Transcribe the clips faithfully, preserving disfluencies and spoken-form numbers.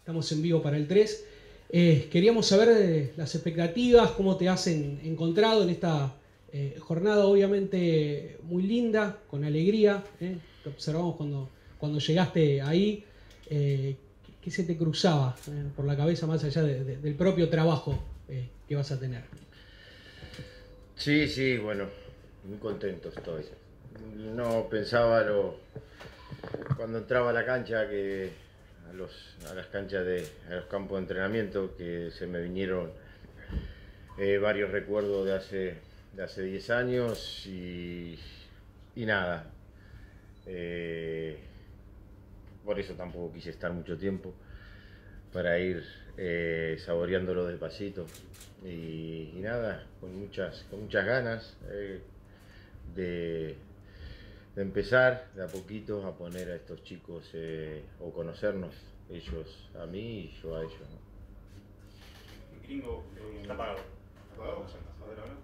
estamos en vivo para el tres. Eh, queríamos saber eh, las expectativas, cómo te has en, encontrado en esta eh, jornada obviamente muy linda, con alegría. Eh, te observamos cuando, cuando llegaste ahí. Eh, ¿qué, qué se te cruzaba eh, por la cabeza más allá de, de, del propio trabajo eh, que vas a tener? Sí, sí, bueno, muy contento estoy. No pensaba lo, cuando entraba a la cancha, que a, los, a las canchas de a los campos de entrenamiento, que se me vinieron eh, varios recuerdos de hace de hace diez años y, y nada. Eh, por eso tampoco quise estar mucho tiempo, para ir eh, saboreándolo despacito y, y nada, con muchas, con muchas ganas eh, de, de empezar de a poquito a poner a estos chicos eh, o conocernos ellos a mí y yo a ellos, ¿no? Gringo, eh, está apagado. ¿Apagado? A ver, ahora.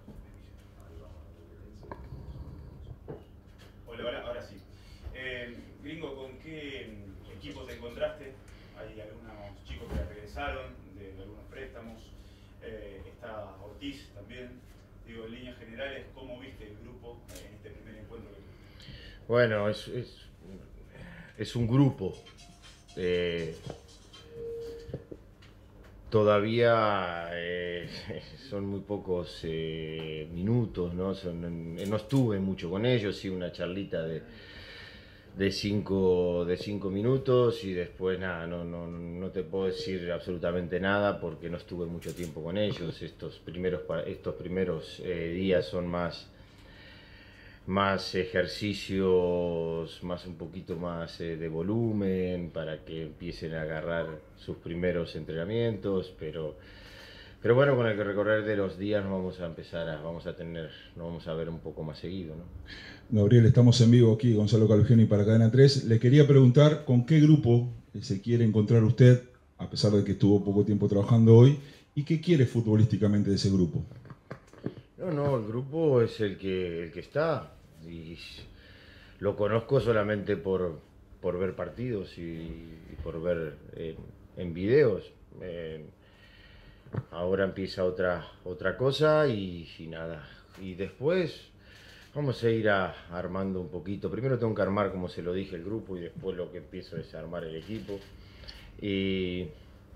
Hola, ahora, ahora sí. Eh, Gringo, ¿con qué equipo te encontraste? Hay algunos chicos que regresaron de, de algunos préstamos. Eh, está Ortiz también. Digo, en líneas generales, ¿cómo viste el grupo en este primer encuentro? Bueno, es, es, es un grupo. Eh, todavía eh, son muy pocos eh, minutos, ¿no? Son, no estuve mucho con ellos, sí, una charlita de de cinco, de cinco minutos y después nada, no, no, no te puedo decir absolutamente nada porque no estuve mucho tiempo con ellos. Estos primeros, estos primeros eh, días son más, más ejercicios, más un poquito más eh, de volumen para que empiecen a agarrar sus primeros entrenamientos, pero Pero bueno, con el recorrer de los días nos vamos a empezar a, vamos a tener, nos vamos a ver un poco más seguido, ¿no? Gabriel, estamos en vivo aquí, Gonzalo Calogeni para Cadena tres. Le quería preguntar con qué grupo se quiere encontrar usted, a pesar de que estuvo poco tiempo trabajando hoy, y qué quiere futbolísticamente de ese grupo. No, no, el grupo es el que, el que está, y lo conozco solamente por, por ver partidos y, y por ver en, en videos. Eh, ahora empieza otra, otra cosa y, y nada, y después vamos a ir a, armando un poquito. Primero tengo que armar, como se lo dije, el grupo y después lo que empiezo es armar el equipo. Y,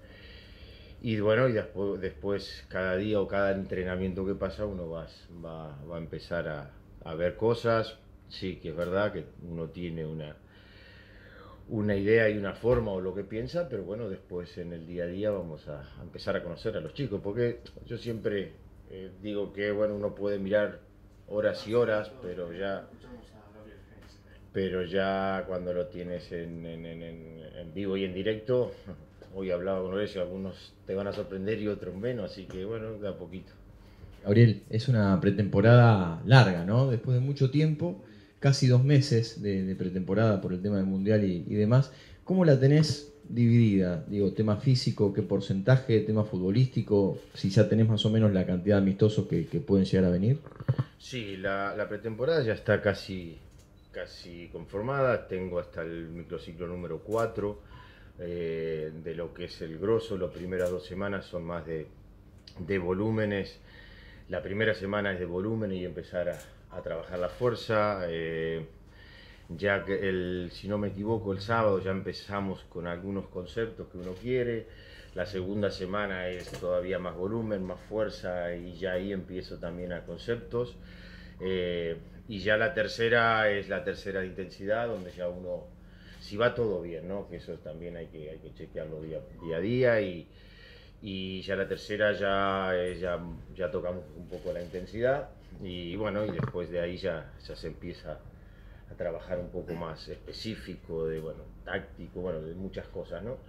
y bueno, y después, después cada día o cada entrenamiento que pasa uno va, va, va a empezar a, a ver cosas. Sí, que es verdad que uno tiene una, una idea y una forma o lo que piensa, pero bueno, después en el día a día vamos a, a empezar a conocer a los chicos. Porque yo siempre eh, digo que bueno, uno puede mirar horas y horas, pero ya pero ya cuando lo tienes en, en, en, en vivo y en directo, hoy hablaba con ellos, algunos te van a sorprender y otros menos, así que bueno, de a poquito. Gabriel, es una pretemporada larga, ¿no? Después de mucho tiempo, casi dos meses de, de pretemporada por el tema del Mundial y, y demás, ¿cómo la tenés dividida? Digo, tema físico, ¿qué porcentaje? Tema futbolístico, si ya tenés más o menos la cantidad de amistosos que, que pueden llegar a venir. Sí, la, la pretemporada ya está casi, casi conformada. Tengo hasta el microciclo número cuatro eh, de lo que es el grosso. Las primeras dos semanas son más de, de volúmenes. La primera semana es de volumen y empezar a, a trabajar la fuerza. Eh, ya que, el, si no me equivoco, el sábado ya empezamos con algunos conceptos que uno quiere. La segunda semana es todavía más volumen, más fuerza y ya ahí empiezo también a conceptos. Eh, y ya la tercera es la tercera de intensidad, donde ya uno, si va todo bien, ¿no? Que eso también hay que, hay que chequearlo día, día a día. Y, y ya la tercera ya, eh, ya, ya tocamos un poco la intensidad. Y bueno, y después de ahí ya, ya se empieza a trabajar un poco más específico, de, bueno, táctico, bueno, de muchas cosas, ¿no?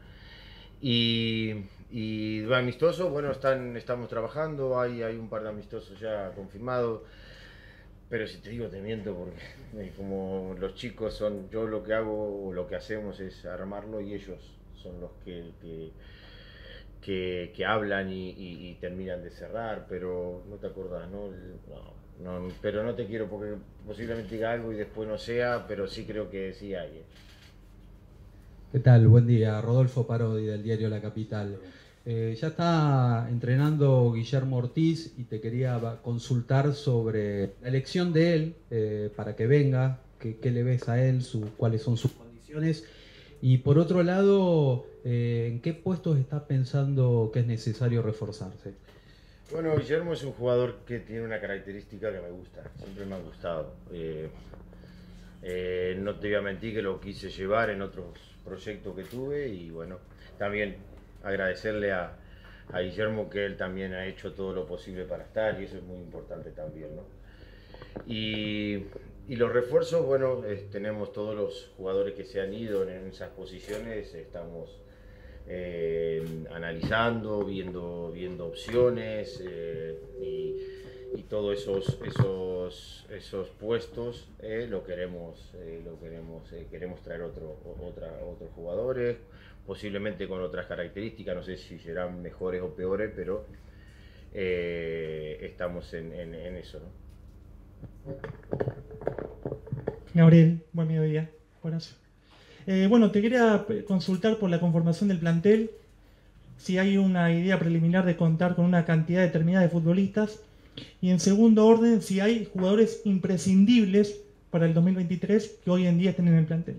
Y, y de amistoso, bueno, están, estamos trabajando, hay, hay un par de amistosos ya confirmados, pero si te digo te miento porque como los chicos son, yo lo que hago o lo que hacemos es armarlo y ellos son los que, que, que, que hablan y, y, y terminan de cerrar, pero no te acordás, ¿no? No, no, pero no te quiero porque posiblemente diga algo y después no sea, pero sí creo que sí hay. ¿eh? ¿Qué tal? Buen día. Rodolfo Parodi del diario La Capital. Eh, ya está entrenando Guillermo Ortiz y te quería consultar sobre la elección de él eh, para que venga, qué, qué le ves a él, su, cuáles son sus condiciones. Y por otro lado, eh, ¿en qué puestos está pensando que es necesario reforzarse? Bueno, Guillermo es un jugador que tiene una característica que me gusta, siempre me ha gustado. Eh, eh, no te voy a mentir que lo quise llevar en otros proyectos que tuve y bueno, también agradecerle a, a Guillermo que él también ha hecho todo lo posible para estar y eso es muy importante también, ¿no? Y, y los refuerzos, bueno, eh, tenemos todos los jugadores que se han ido en esas posiciones, estamos eh, analizando, viendo, viendo opciones eh, y, y todos esos, esos, esos puestos eh, lo queremos, eh, lo queremos, eh, queremos traer otro, otra, otros jugadores, posiblemente con otras características, no sé si serán mejores o peores, pero eh, estamos en, en, en eso, ¿no? Gabriel, buen mediodía. Buenas. Eh, bueno, te quería consultar por la conformación del plantel, si hay una idea preliminar de contar con una cantidad determinada de futbolistas, y en segundo orden, si hay jugadores imprescindibles para el dos mil veintitrés que hoy en día estén en el plantel.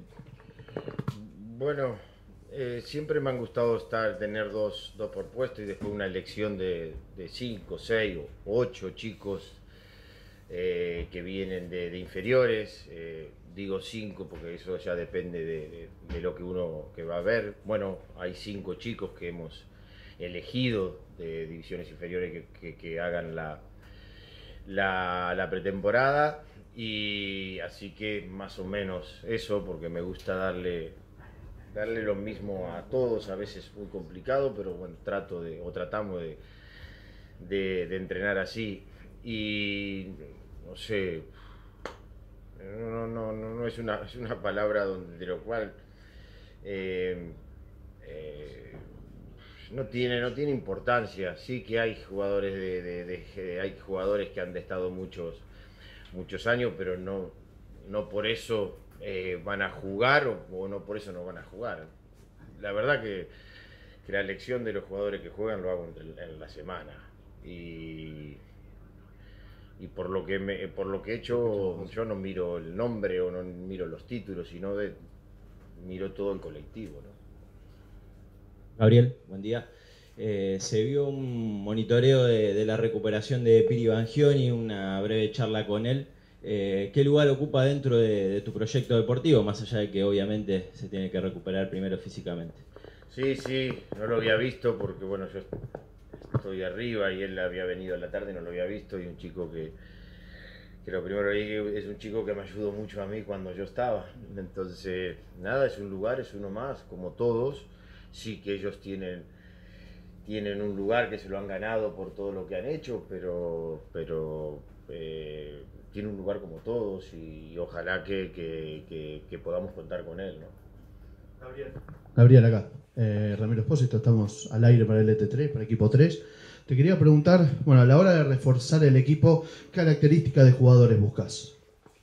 Bueno, eh, siempre me han gustado estar, tener dos, dos por puesto y después una elección de, de cinco, seis o ocho chicos eh, que vienen de, de inferiores. Eh, digo cinco porque eso ya depende de, de, de lo que uno que va a ver. Bueno, hay cinco chicos que hemos elegido de divisiones inferiores que, que, que hagan la, la, la pretemporada y así que más o menos eso, porque me gusta darle darle lo mismo a todos, a veces muy complicado, pero bueno, trato de, o tratamos de, de, de entrenar así y no sé, no, no, no, no es una, es una palabra donde, de lo cual eh, eh, no tiene, no tiene importancia. Sí que hay jugadores de, de, de, de hay jugadores que han estado muchos, muchos años, pero no, no por eso eh, van a jugar o, o no por eso no van a jugar. La verdad que, que la elección de los jugadores que juegan lo hago en, en la semana y y por lo que me, por lo que he hecho yo no miro el nombre o no miro los títulos, sino de miro todo el colectivo, ¿no? Gabriel, buen día. Eh, se vio un monitoreo de, de la recuperación de Piri Bangioni, una breve charla con él. Eh, ¿Qué lugar ocupa dentro de, de tu proyecto deportivo, más allá de que obviamente se tiene que recuperar primero físicamente? Sí, sí, no lo había visto porque bueno, yo estoy arriba y él había venido a la tarde y no lo había visto y un chico que, que lo primero que dije es un chico que me ayudó mucho a mí cuando yo estaba. Entonces, nada, es un lugar, es uno más, como todos. Sí que ellos tienen, tienen un lugar que se lo han ganado por todo lo que han hecho, pero, pero eh, tiene un lugar como todos y, y ojalá que, que, que, que podamos contar con él, ¿no? Gabriel. Gabriel acá, eh, Ramiro Espósito, estamos al aire para el E T tres, para equipo tres. Te quería preguntar, bueno, a la hora de reforzar el equipo, ¿qué características de jugadores buscas?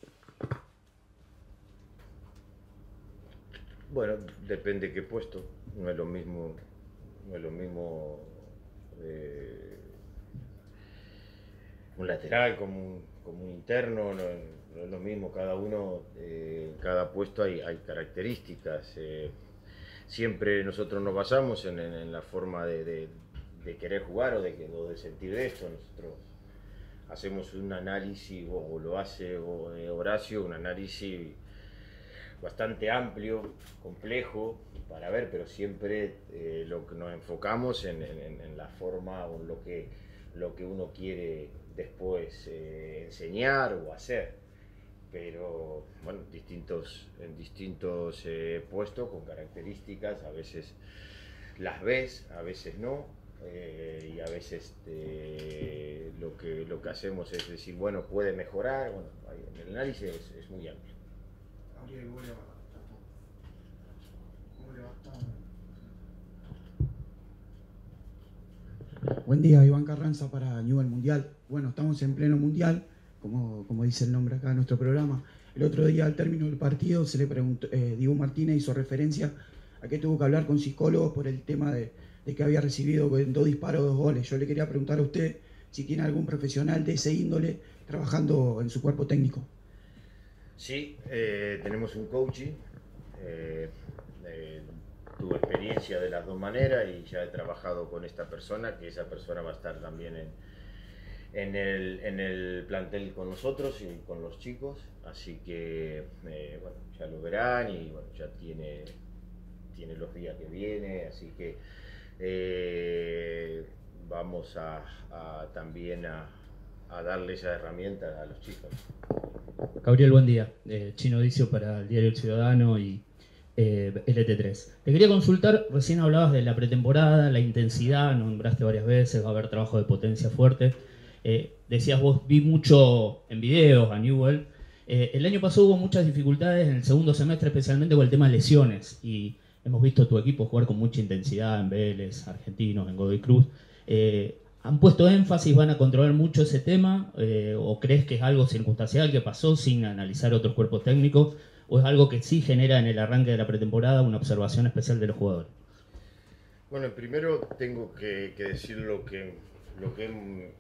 Bueno, depende qué puesto, no es lo mismo, no es lo mismo eh, un lateral como un, como un interno, no, no es lo mismo, cada uno, eh, en cada puesto hay, hay características. Eh, siempre nosotros nos basamos en, en, en la forma de, de, de querer jugar o de, o de sentir esto. Nosotros hacemos un análisis, o, o lo hace o, eh, Horacio, un análisis bastante amplio, complejo para ver, pero siempre eh, lo que nos enfocamos en, en, en la forma o en lo que, lo que uno quiere después eh, enseñar o hacer. Pero bueno, distintos, en distintos eh, puestos con características, a veces las ves, a veces no, eh, y a veces eh, lo, que, lo que hacemos es decir, bueno, puede mejorar, bueno, el análisis es, es muy amplio. Buen día, Iván Carranza para Newell Mundial. Bueno, estamos en pleno Mundial, como, como dice el nombre acá de nuestro programa. El otro día, al término del partido, se le preguntó, eh, Diego Martínez hizo referencia a qué tuvo que hablar con psicólogos por el tema de, de que había recibido dos disparos, dos goles. Yo le quería preguntar a usted si tiene algún profesional de ese índole trabajando en su cuerpo técnico. Sí, eh, tenemos un coaching. Eh, eh, tuve experiencia de las dos maneras y ya he trabajado con esta persona, que esa persona va a estar también en, en, el, en el plantel con nosotros y con los chicos, así que eh, bueno, ya lo verán y bueno, ya tiene, tiene los días que viene, así que eh, vamos a, a también a, a darle esa herramienta a los chicos. Gabriel, buen día. Eh, Chino Dicio para el Diario El Ciudadano y eh, L T tres. Te quería consultar, recién hablabas de la pretemporada, la intensidad, nombraste varias veces, va a haber trabajo de potencia fuerte. Eh, decías vos, vi mucho en videos a Newell. Eh, el año pasado hubo muchas dificultades en el segundo semestre, especialmente con el tema de lesiones, y hemos visto a tu equipo jugar con mucha intensidad en Vélez, Argentinos, en Godoy Cruz. Eh, ¿Han puesto énfasis, van a controlar mucho ese tema? Eh, ¿O crees que es algo circunstancial que pasó sin analizar otros cuerpos técnicos? ¿O es algo que sí genera en el arranque de la pretemporada una observación especial de los jugadores? Bueno, primero tengo que, que decir lo que, lo que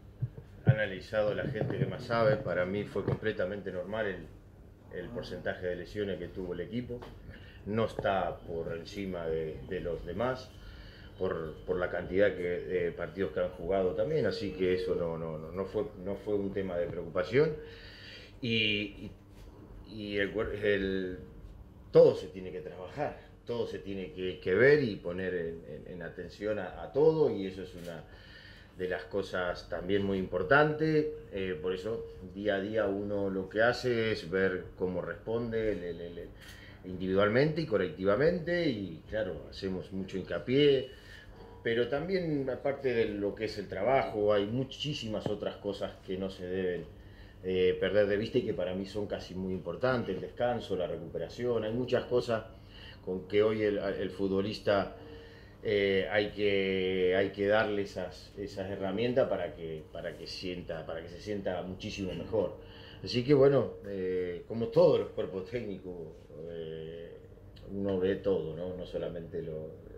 he analizado la gente que más sabe. Para mí fue completamente normal el, el porcentaje de lesiones que tuvo el equipo. No está por encima de, de los demás. Por, por la cantidad que, de partidos que han jugado también, así que eso no, no, no, no, fue, no fue un tema de preocupación. Y, y, y el, el, todo se tiene que trabajar, todo se tiene que, que ver y poner en, en, en atención a, a todo, y eso es una de las cosas también muy importante. Eh, por eso día a día uno lo que hace es ver cómo responde le, le, le, individualmente y colectivamente, y claro, hacemos mucho hincapié. Pero también, aparte de lo que es el trabajo, hay muchísimas otras cosas que no se deben eh, perder de vista y que para mí son casi muy importantes: el descanso, la recuperación. Hay muchas cosas con que hoy el, el futbolista eh, hay, que, hay que darle esas, esas herramientas para que, para, que sienta, para que se sienta muchísimo mejor. Así que bueno, eh, como todos los cuerpos técnicos, eh, uno ve todo, ¿no? No solamente lo...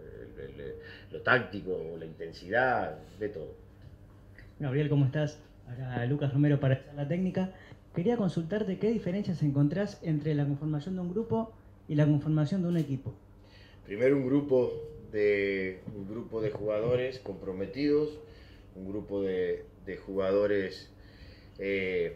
lo táctico o la intensidad, de todo. Gabriel, ¿cómo estás? Acá Lucas Romero para hacer la técnica. Quería consultarte qué diferencias encontrás entre la conformación de un grupo y la conformación de un equipo. Primero, un grupo de, un grupo de jugadores comprometidos, un grupo de, de jugadores eh,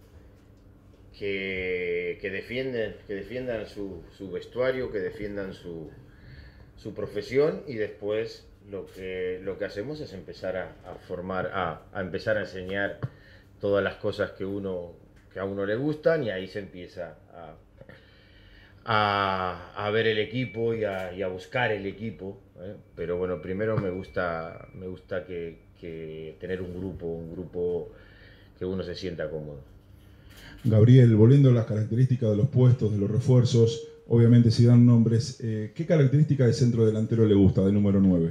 que, que, defienden, que defiendan su, su vestuario, que defiendan su su profesión, y después lo que, lo que hacemos es empezar a, a formar, a, a empezar a enseñar todas las cosas que, uno, que a uno le gustan, y ahí se empieza a, a, a ver el equipo y a, y a buscar el equipo, ¿eh? Pero bueno, primero me gusta, me gusta que, que tener un grupo, un grupo que uno se sienta cómodo. Gabriel, volviendo a las características de los puestos, de los refuerzos, obviamente si dan nombres, eh, ¿qué característica de centro delantero le gusta, de número nueve?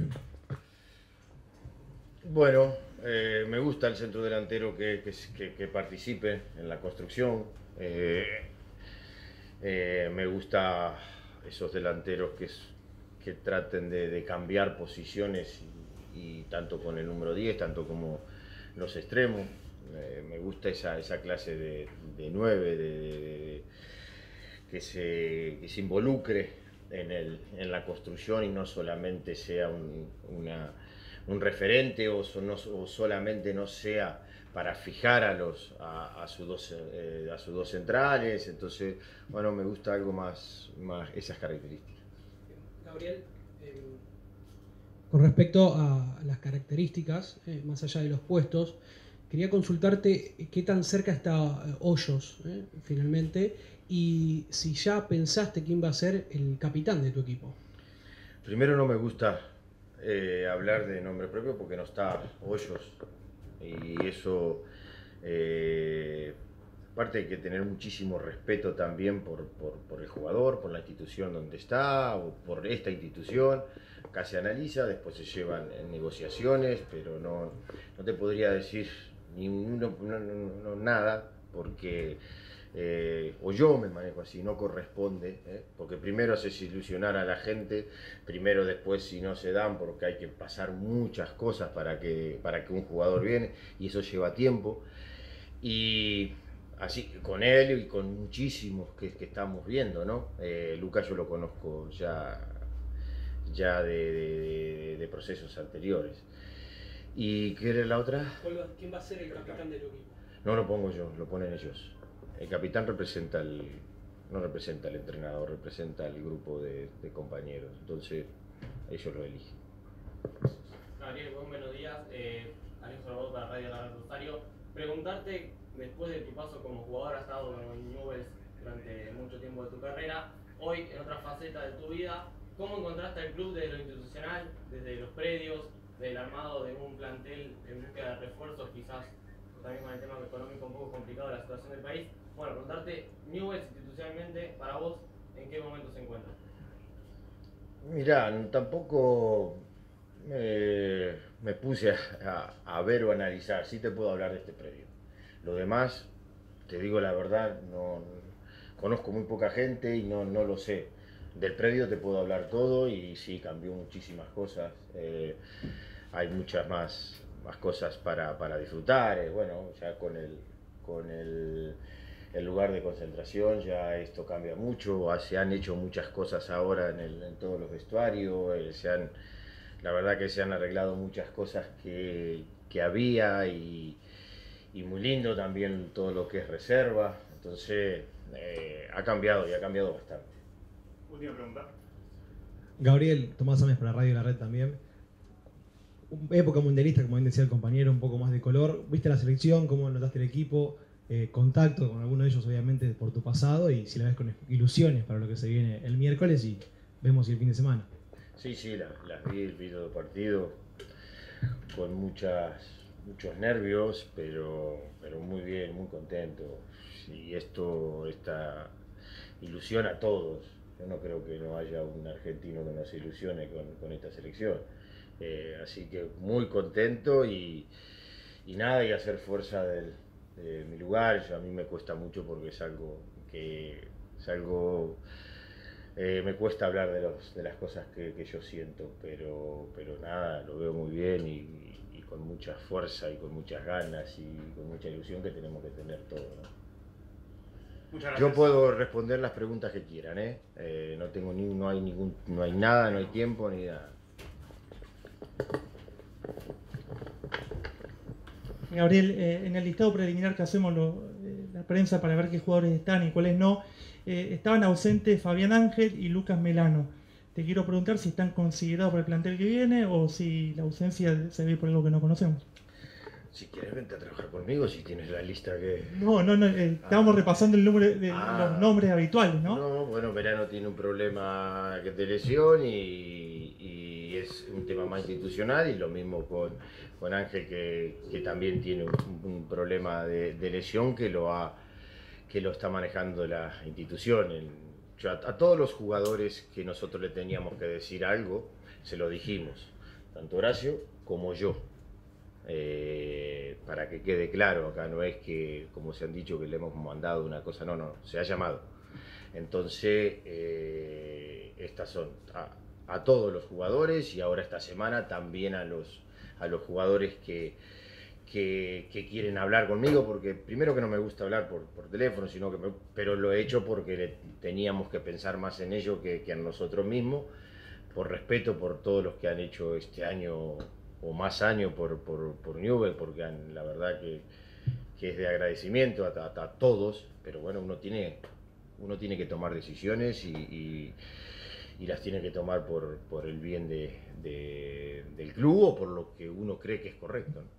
Bueno, eh, me gusta el centro delantero que, que, que participe en la construcción. Eh, eh, me gusta esos delanteros que, que traten de, de cambiar posiciones, y, y tanto con el número diez, tanto como los extremos. Eh, me gusta esa, esa clase de, de nueve, de, de, de Que se, que se involucre en, el, en la construcción y no solamente sea un, una, un referente o, so, no, o solamente no sea para fijar a, los, a, a, sus dos, eh, a sus dos centrales. Entonces, bueno, me gusta algo más, más esas características. Gabriel, eh, con respecto a las características, eh, más allá de los puestos, quería consultarte qué tan cerca está eh, Hoyos, eh, finalmente, y si ya pensaste quién va a ser el capitán de tu equipo. Primero, no me gusta eh, hablar de nombre propio porque no está Hoyos, y eso, eh, aparte hay que tener muchísimo respeto también por, por, por el jugador, por la institución donde está o por esta institución. Acá se analiza, después se llevan en negociaciones, pero no, no te podría decir ni uno, no, no, no, nada, porque eh, o yo me manejo así, no corresponde, ¿eh? Porque primero haces ilusionar a la gente, primero después si no se dan, porque hay que pasar muchas cosas para que, para que un jugador viene, y eso lleva tiempo. Y así con él y con muchísimos que, que estamos viendo, ¿no? Eh, Lucas yo lo conozco ya, ya de, de, de procesos anteriores. ¿Y qué era la otra? ¿Quién va a ser el capitán del equipo? No lo pongo yo, lo ponen ellos. El capitán representa el, no representa al entrenador, representa al grupo de, de compañeros. Entonces ellos lo eligen. Gabriel, buenos días. Eh, Alex Salvador para Radio Garra Rosario. Preguntarte, después de tu paso como jugador, has estado en Newell's durante mucho tiempo de tu carrera, hoy en otra faceta de tu vida, ¿cómo encontraste al club desde lo institucional, desde los predios, del armado de un plantel en búsqueda de refuerzos, quizás también con el tema económico un poco complicado de la situación del país? Bueno, preguntarte, Newell's institucionalmente, para vos, ¿en qué momento se encuentra? Mirá, tampoco me, me puse a, a, a ver o analizar, sí te puedo hablar de este predio. Lo demás, te digo la verdad, no conozco muy poca gente y no, no lo sé. Del predio te puedo hablar todo y sí, cambió muchísimas cosas. Eh, hay muchas más, más cosas para, para disfrutar. Eh, bueno, ya con el, con el, el lugar de concentración ya esto cambia mucho. Se han hecho muchas cosas ahora en, el, en todos los vestuarios. Eh, se han, la verdad que se han arreglado muchas cosas que, que había y, y muy lindo también todo lo que es reserva. Entonces eh, ha cambiado y ha cambiado bastante. Última pregunta. Gabriel, Tomás Ames para Radio La Red también. Época mundialista, como bien decía el compañero, un poco más de color. ¿Viste la selección? ¿Cómo notaste el equipo? Eh, contacto con alguno de ellos, obviamente, por tu pasado, y si la ves con ilusiones para lo que se viene el miércoles y vemos el fin de semana. Sí, sí, las la vi, vi todo el partido con muchas, muchos nervios, pero, pero muy bien, muy contento. Y esto, esta ilusiona a todos. Yo no creo que no haya un argentino que no se ilusione con, con esta selección. Eh, así que muy contento y, y nada, y hacer fuerza del, de mi lugar. Yo, a mí me cuesta mucho porque es algo que es algo, eh, me cuesta hablar de, los, de las cosas que, que yo siento, pero, pero nada, lo veo muy bien y, y con mucha fuerza y con muchas ganas y con mucha ilusión que tenemos que tener todo, ¿no? Yo puedo responder las preguntas que quieran, ¿eh? Eh, no tengo ni, no hay ningún, no hay nada, no hay tiempo ni nada. Gabriel, eh, en el listado preliminar que hacemos lo, eh, la prensa para ver qué jugadores están y cuáles no, eh, estaban ausentes Fabián Ángel y Lucas Melano. Te quiero preguntar si están considerados por el plantel que viene o si la ausencia se ve por algo que no conocemos. Si quieres, vente a trabajar conmigo si tienes la lista que... No, no, no, eh, estábamos ah. repasando el número de ah. los nombres habituales, ¿no? No, bueno, Melano tiene un problema de lesión y, y es un tema más institucional, y lo mismo con, con Ángel, que, que también tiene un, un problema de, de lesión que lo, ha, que lo está manejando la institución. El, yo a, a todos los jugadores que nosotros le teníamos que decir algo, se lo dijimos, tanto Horacio como yo. Eh, para que quede claro, acá no es que, como se han dicho, que le hemos mandado una cosa, no, no, se ha llamado. Entonces, eh, estas son a, a todos los jugadores, y ahora esta semana también a los, a los jugadores que, que, que quieren hablar conmigo, porque primero que no me gusta hablar por, por teléfono, sino que me, pero lo he hecho porque le, teníamos que pensar más en ello que, que en nosotros mismos, por respeto por todos los que han hecho este año o más años por, por, por Newell, porque han, la verdad que, que es de agradecimiento a, a, a todos, pero bueno, uno tiene, uno tiene que tomar decisiones y, y, y las tiene que tomar por, por el bien de, de, del club o por lo que uno cree que es correcto, ¿no?